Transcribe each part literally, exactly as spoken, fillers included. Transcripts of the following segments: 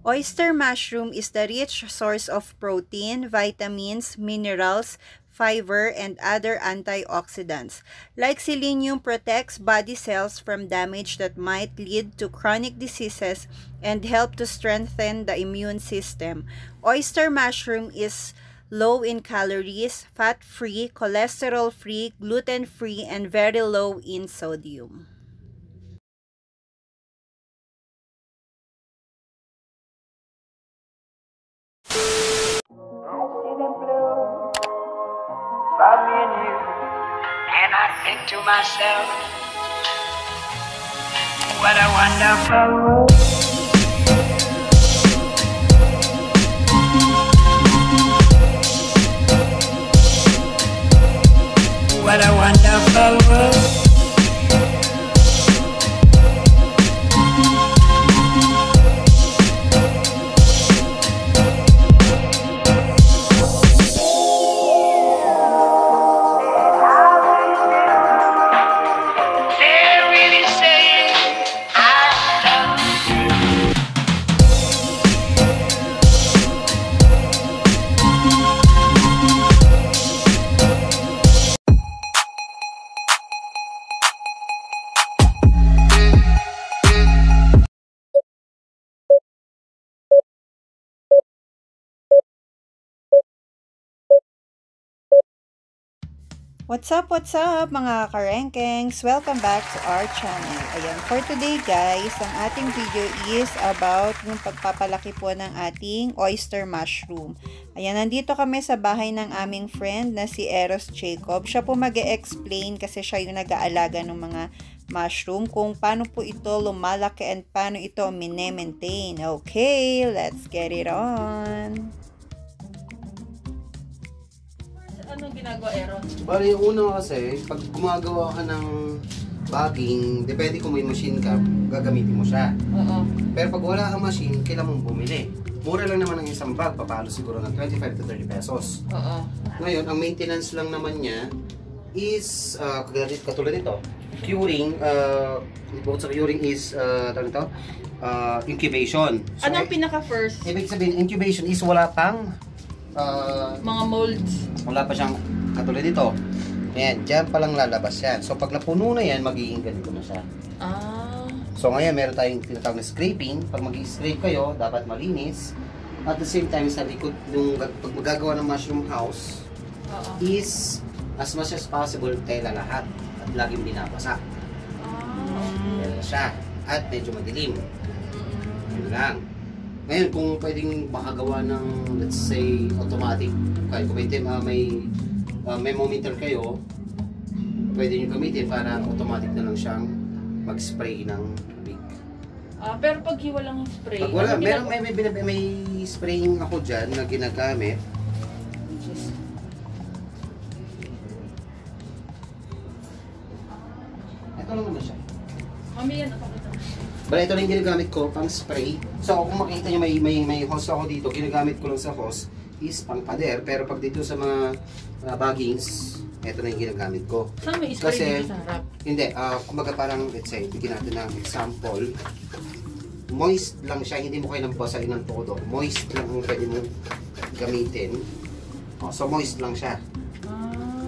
Oyster mushroom is the rich source of protein, vitamins, minerals, fiber, and other antioxidants. Like selenium protects body cells from damage that might lead to chronic diseases and help to strengthen the immune system. Oyster mushroom is low in calories, fat-free, cholesterol-free, gluten-free, and very low in sodium. About me and you, and I think to myself, what a wonderful world. What a wonderful world. What's up, what's up mga karengkengs? Welcome back to our channel. Ayan, for today guys, ang ating video is about yung pagpapalaki po ng ating oyster mushroom. Ayan, nandito kami sa bahay ng aming friend na si Eros Jacob. Siya po mag-e-explain kasi siya yung nag-aalaga ng mga mushroom kung paano po ito lumalaki and paano ito mine-maintain. Okay, let's get it on! Anong ginagawa, Aaron? Bali, yung una kasi, pag gumagawa ka ng bagging, depende kung may machine ka, gagamitin mo siya. Oo. Pero pag wala kang machine, kailangan mong bumili. Mura lang naman ang isang bag, papalo siguro ng twenty-five to thirty pesos. Oo. Ngayon, ang maintenance lang naman niya is, uh, katulad nito, curing, uh, bukod sa curing is, uh, tawag ito, uh, incubation. So, Anong pinaka-first? ibig sabihin, incubation is wala pang uh, Mga molds. wala pa siyang katulad dito. Ayan, dyan pa lang lalabas yan. So, pag napuno na yan, magiging ganito na siya. Ah. So, ngayon, meron tayong tinatawag na scraping. Pag mag-scrape kayo, dapat malinis. At the same time, sa likod, yung pag magagawa ng mushroom house, Oo. is as much as possible, tela lahat. At laging binabasa. Ah. Tela siya. At medyo madilim. Yun lang. Ngayon, kung pwedeng makagawa ng, let's say, automatic, kahit kung may, uh, may uh, memometer kayo, pwede nyo gamitin para automatic na lang siyang mag-spray ng tubig. Ah, pero pag hiwa lang yung spray. Pag wala, ano meron, ginagawa? may, may, may, may spraying ako dyan na ginagamit. Ito lang naman siya. Mami, yan ako ito. Bale, ito lang yung ginagamit ko, pang spray. So, kung makita nyo, may, may, may hose ako dito. Ginagamit ko lang sa hose is pang pader. Pero pag dito sa mga uh, baggings, ito na yung ginagamit ko. Saan may spray Kasi, dito sa harap? hindi. Uh, kumbaga parang, let's say, bigyan natin ng example. Moist lang siya. Hindi mo kailang basahin ng todo. Moist lang ang pwede mo gamitin. Oh, so, moist lang siya. Ah.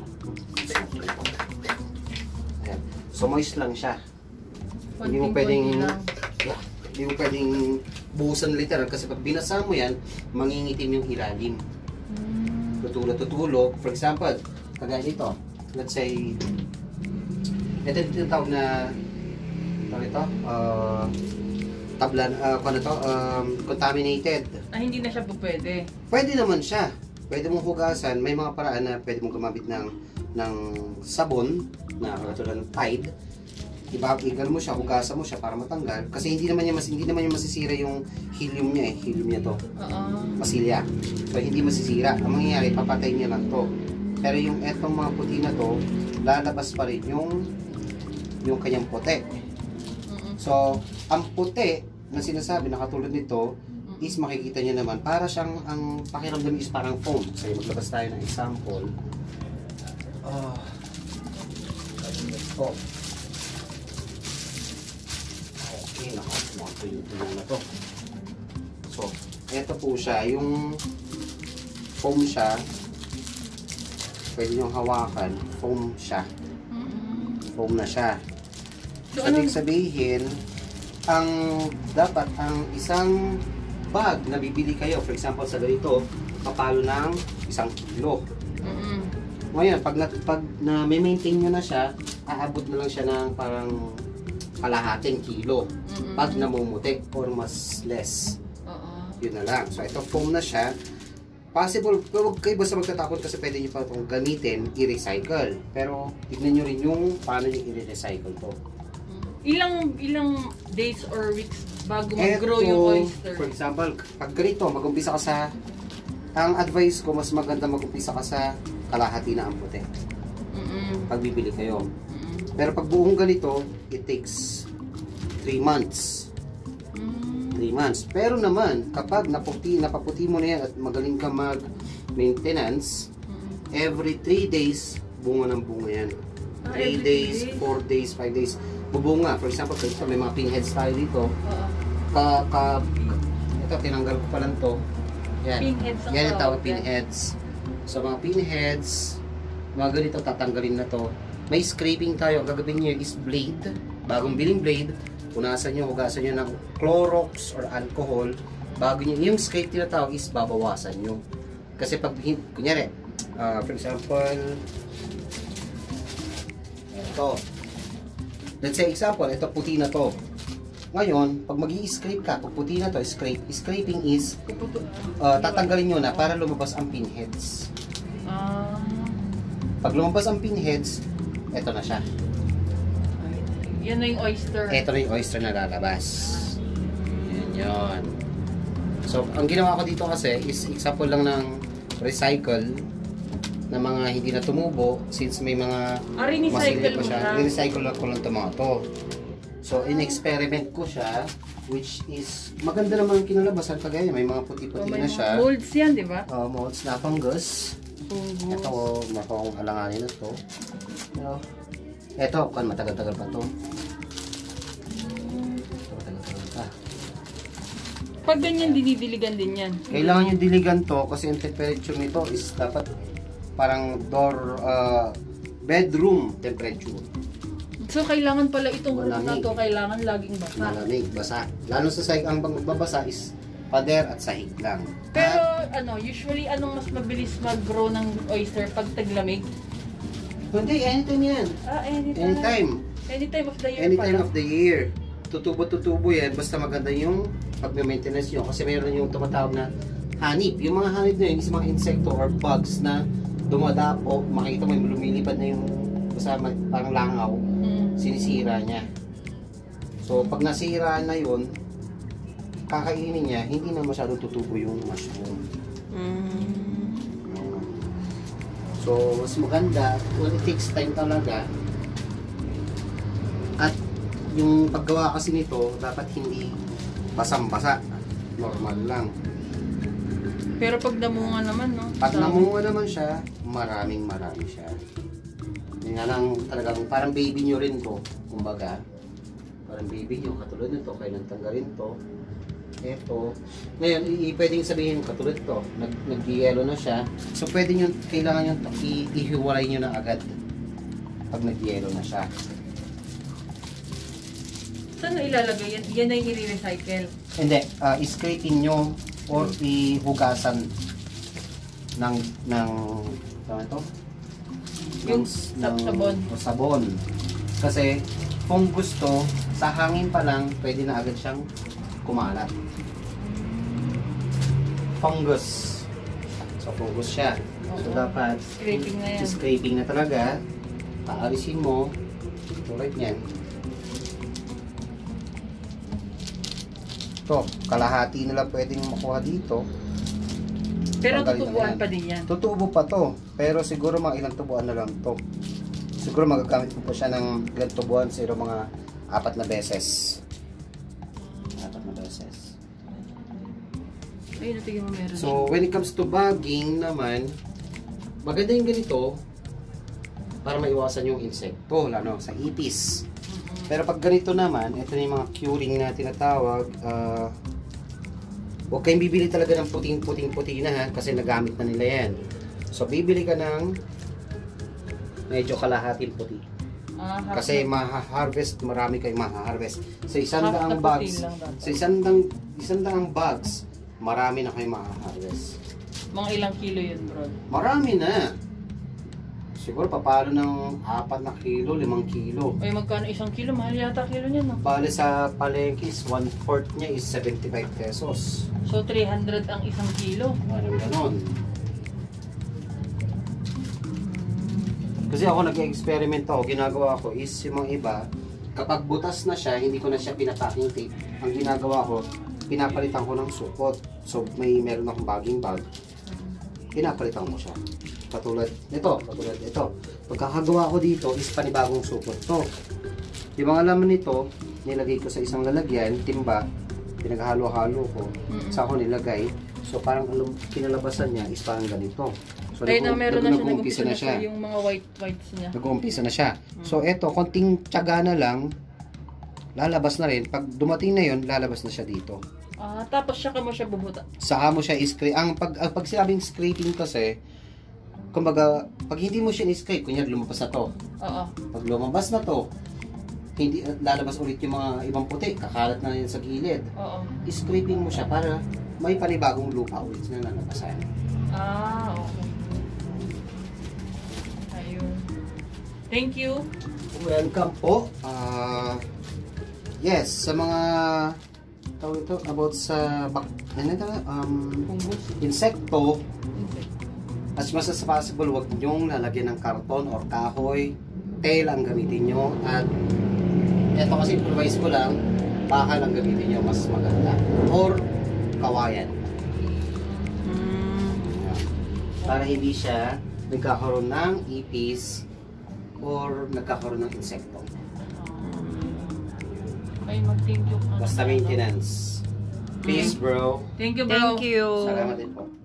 Ayan. So, moist lang siya. Hindi mo Konting-konti pwedeng lang. yeah, hindi mo pwedeng buhusan literal kasi pag binasa mo yan, mangingitim yung ilalim. Hmm. Tutulo-tutulo. For example, kagaya dito. Let's say, ito yung tawag na tawag ito, uh, tablan, uh, kung ano to, um, contaminated. Ah, hindi na siya po pwede. Pwede naman siya. Pwede mong hugasan. May mga paraan na pwede mong gumamit ng, ng sabon na katulad ng Tide. Ibabigal mo siya, hugasan mo siya para matanggal. Kasi hindi naman niya mas hindi naman niya masisira yung helium niya eh. Helium niya to. Oo. Masilya. So hindi masisira. Ang mangyayari, papatay niya lang to. Pero yung etong mga puti na to, lalabas pa rin yung yung kanyang puti. So, ang puti na sinasabi na katulad nito is makikita niya naman para siyang ang pakiramdam is parang foam. So, maglabas tayo ng example. Oh. Oh. Okay, nako, mga tuyo-tuyo na to. So, ito po siya. Yung foam siya. Pwede nyo hawakan. Foam siya. Foam na siya. So, So, anong- ibig sabihin, ang dapat ang isang bag na bibili kayo, for example, sa ganito, kapalo ng isang kilo. Mm-mm. Ngayon, pag na, pag na maintain nyo na siya, aabot na lang siya ng parang kalahating kilo. Mm-mm. Pag namumutik or mas less. Oo. Yun na lang. So, ito foam na siya. Possible, huwag kayo basta magtatakot kasi pwede nyo pa itong gamitin, i-recycle. Pero, tignan nyo rin yung paano nyo i-recycle to. Ilang ilang days or weeks bago Eto, mag-grow yung oyster? for example, pag ganito, mag-umpisa ka sa, ang advice ko, mas maganda mag-umpisa ka sa kalahati na ang puti. Mm-mm. Pag bibili kayo. Mm-mm. Pero pag buong ganito, it takes three months. Mm. three months. Pero naman, kapag naputi, napaputi mo na yan at magaling ka mag-maintenance, Mm-mm. every three days, bunga ng bunga yan. Ah, three every days, three days? four days, five days. Bubunga. For example, ito, may mga pinheads tayo dito. Oo. Ka, ka, ito, tinanggal ko pa lang to. Yan. Pinheads ang Yan yung tawag tawag yan. pinheads. So, mga pinheads, mga ganito, tatanggalin na to. May scraping tayo. Ang gagawin nyo is blade. Bagong biling blade. Punasan nyo, hugasan nyo ng Clorox or alcohol. Bago nyo, yung scrape tinatawag is babawasan nyo. Kasi pag, kunyari, uh, for example, ito. Let's say example, ito puti na to. Ngayon, pag mag-i-scrape ka, pag puti na to, scrape, scraping is Puputo. uh, tatanggalin nyo na para lumabas ang pinheads. Ah. Pag lumabas ang pinheads, eto na siya. Yan na yung oyster. Eto na yung oyster na lalabas. Yan yun. So, ang ginawa ko dito kasi is example lang ng recycle na mga hindi na tumubo since may mga Ah, re-recycle masilip pa mo siya. siya. Re-recycle lang ko lang ito mga to. So, in-experiment ko siya which is maganda naman ang kinalabasan kagaya. May mga Oh, puti-puti may na mga siya. molds yan, di ba? Uh, molds na fungus. Fungus. Ito, makakong alanganin na to. Pero, ito, kan matagal-tagal pa to. Ito, matagal-tagal pa. Pag ganyan, dinidiligan din yan. Kailangan yung diligan to kasi yung temperature nito is dapat parang door, uh, bedroom temperature. So, kailangan pala itong room na Malamig. to, kailangan laging basa. Malamig, basa. Lalo sa sahig, ang magbabasa is pader at sahig lang. Pero, At, ano, usually, anong mas mabilis mag-grow ng oyster pag taglamig? hindi, anytime yan. Ah, anytime. Anytime. Anytime of the year Anytime pala. of the year. Tutubo-tutubo yan, basta maganda yung pag-maintenance nyo. Kasi mayroon yung tumatawag na hanip. Yung mga hanip na yun is mga insekto or bugs na dumadapo. Makikita mo yung lumilipad na yung basta may- parang langaw. Hmm. Sinisira niya. So, pag nasira na yun, kakainin niya, hindi na masyadong tutubo yung mushroom. So, mas maganda, well, it takes time talaga. At yung paggawa kasi nito, dapat hindi basang-basa. Normal lang. Pero pag namunga naman, no? Pag So, namunga naman siya, maraming marami siya. Yun nga lang talagang parang baby nyo rin to. Kumbaga, parang baby nyo, katulad nito, kayo nang tanggalin to. Eto. Ngayon, i- i- pwedeng sabihin katulad to, nag, nag-yellow na siya. So, pwede nyo, kailangan nyo i- ihiwalay nyo na agad pag nag-yellow na siya. Saan na ilalagay yan? Yan na yung i-recycle. Hindi, uh, i-scraping nyo or ihugasan ng, ng, tama ito? Yung sab- sabon. o sabon. Kasi, kung gusto, sa hangin pa lang, pwede na agad siyang kumalat. Fungus. So, fungus siya. So, Oo. dapat, Scraping na yan. scraping na talaga. Paalisin mo. Tulad yan. Ito, kalahati nila pwedeng makuha dito. Pero Tanggalin na tutubuan yan. pa din yan. Tutubo pa to. Pero siguro mga ilang tubuan na lang to. Siguro magagamit mo pa siya ng ilang tubuan. Siguro mga apat na beses. Apat na beses. Ayun, natigyan mo meron. So, when it comes to bagging naman, maganda yung ganito para maiwasan yung insekto, lalo sa ipis. Pero pag ganito naman, ito na yung mga curing na tinatawag. Uh, Huwag kayong bibili talaga ng puting-puting-puti na ha, kasi nagamit na nila yan. So, bibili ka ng medyo kalahating puti. Ah, half Kasi na- maha-harvest, marami kayong maha-harvest. Sa isang half daang na bags, puti lang dapat. sa isang daang, isang daang bags, marami na kayong maha-harvest. Mga ilang kilo yun, bro? Marami na. Siguro papalo ng apat na kilo, limang kilo. Ay, magkano isang kilo? Mahal yata kilo niya, no? Bale sa palengke is one fourth niya is seventy-five pesos. So, three hundred ang isang kilo. Parang ganon. Kasi ako nag-experiment ako, ginagawa ko is yung mga iba, kapag butas na siya, hindi ko na siya pinapacking tape. Ang ginagawa ko, pinapalitan ko ng supot. So may meron akong baging bag, pinapalitan mo siya. Katulad nito, katulad nito. Pagkakagawa ko dito is panibagong supot to. Yung mga laman nito, nilagay ko sa isang lalagyan, timba, pinaghalo-halo ko, Mm-mm. sa ako nilagay. So parang ang kinalabasan niya is parang ganito. So Tayo na nag- meron na siya, nag-uumpisa nag-umpisa na siya. Yung mga white whites niya. Nag-uumpisa na siya. So eto, konting tiyaga na lang, lalabas na rin. Pag dumating na yun, lalabas na siya dito. Ah, tapos siya ka mo siya bubuta. Saka mo siya i-scrape. Ang pag, ang pag sinabing scraping kasi, kumbaga, pag hindi mo siya i-scrape, kunyari lumabas na to. Oo. Pag lumabas na to, hindi lalabas ulit yung mga ibang puti, kakalat na yun sa gilid. Oo. I-scraping mo siya para may panibagong lupa ulit na nalabasan. Ah, okay. Ayun. Thank you. Welcome po. Ah, yes, sa mga tawag ito about sa bak ano ito, um, Fungus. insekto, as much as possible, wag niyong lalagyan ng karton or kahoy. Tail ang gamitin nyo. At ito kasi improvise ko lang, bakal ang gamitin nyo, mas maganda. Or kawayan. Ayan. Para hindi siya nagkakaroon ng ipis or nagkakaroon ng insekto. Ay, mag-thank you ka. Basta maintenance. Peace, bro. Thank you, bro. Thank you. Salamat din po.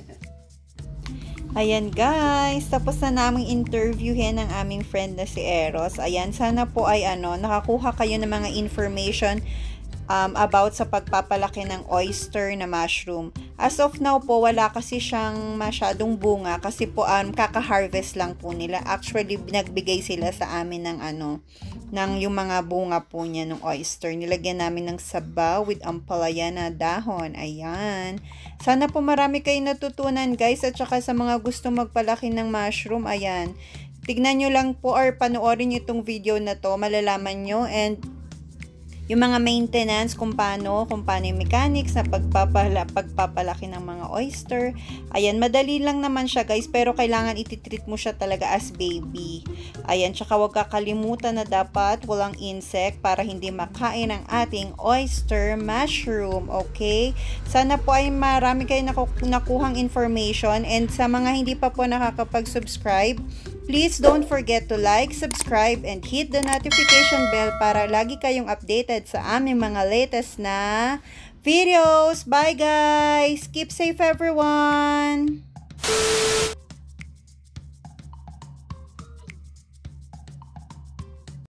Ayan guys, tapos na naming interviewin ang aming friend na si Eros. Ayan, sana po ay ano, nakakuha kayo ng mga information um, about sa pagpapalaki ng oyster na mushroom. As of now po, wala kasi siyang masyadong bunga kasi po um, kaka-harvest lang po nila. Actually, nagbigay sila sa amin ng ano, ng yung mga bunga po niya ng oyster. Nilagyan namin ng sabaw with ampalaya na dahon. Ayan. Sana po marami kayong natutunan guys, at saka sa mga gusto magpalaki ng mushroom, ayan. Tignan nyo lang po or panoorin nyo itong video na to, malalaman nyo, and yung mga maintenance, kung paano, kung paano yung mechanics na pagpapala, pagpapalaki ng mga oyster. Ayan, madali lang naman siya guys, pero kailangan ititreat mo siya talaga as baby. Ayan, tsaka huwag kakalimutan na dapat walang insect para hindi makain ang ating oyster mushroom, okay? Sana po ay marami kayong naku nakuhang information, and sa mga hindi pa po nakakapag-subscribe, please don't forget to like, subscribe, and hit the notification bell para lagi kayong updated sa aming mga latest na videos. Bye guys! Keep safe everyone!